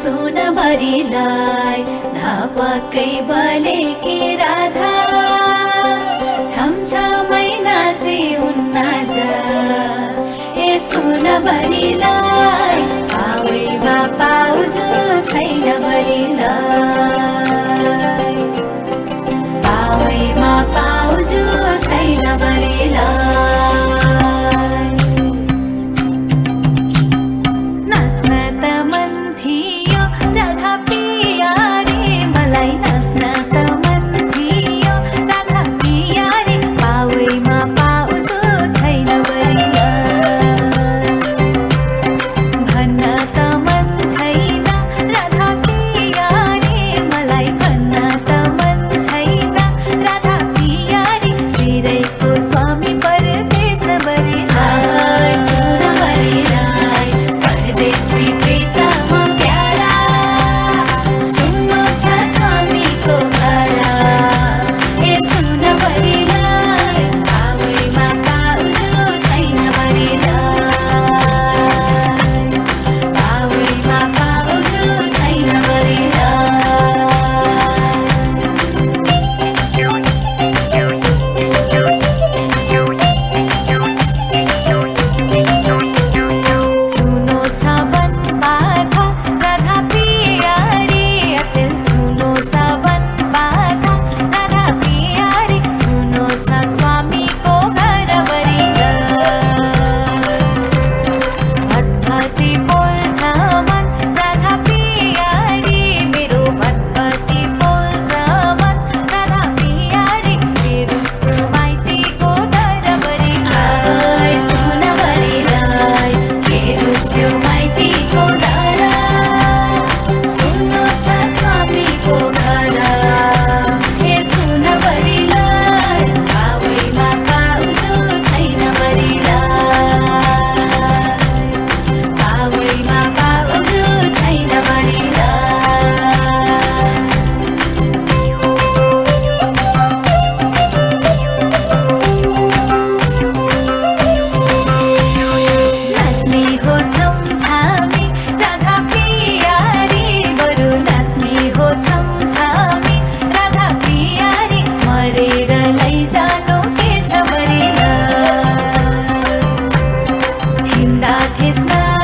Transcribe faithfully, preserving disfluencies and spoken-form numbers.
सोनाभरिलाई धापकै बलेकी राधा छमछमै नाच्दै हुन् आज ए सोनाभरिलाई पावैमा पाउजो छैन बरिलाई पावैमा पाउजो छैन बरिलाई नाच्न त मन थियो राधा पिया रे मलाई नाच्न त मन थियो राधा पिया रे पावैमा पाउजो छैन बरिलाई भन्न त मन छैन राधा पिया रे मलाई भन्न त मन छैन राधा पिया रे चिरैको स्वामी परदेश बरिलाई सोनाभरिलाई परदेशी प्रीतम प्यारा सुन्नु छ स्वामीको घरा ए सोनाभरिलाई पावैमा पाउजो छैन बरिलाई पावैमा पाउजो छैन सुनो छ वन पाखा राधा पिया रे अचेल सुनो छ वन पाखा राधा पिया रे सुनो छ स्वामीको घर भतभती बोल्छ मन राधा पिया रे मेरो भतभती बोल्छ मन राधा पिया रे मेरो माइतीको घर बरिलाई सोनाभरिलाई मेरो माइतीको घर सुन्नु छ स्वामीको घर ए सोनाभरिलाई पावैमा पाउजो छैन बरिलाई पावैमा पाउजो छैन नाच्ने हो छमछामी राधा पिया रे बरु नाच्ने हो छमछामी राधा पिया रे मरेर लैजानु के छ बरिलाई हिँड्दा थिस्ना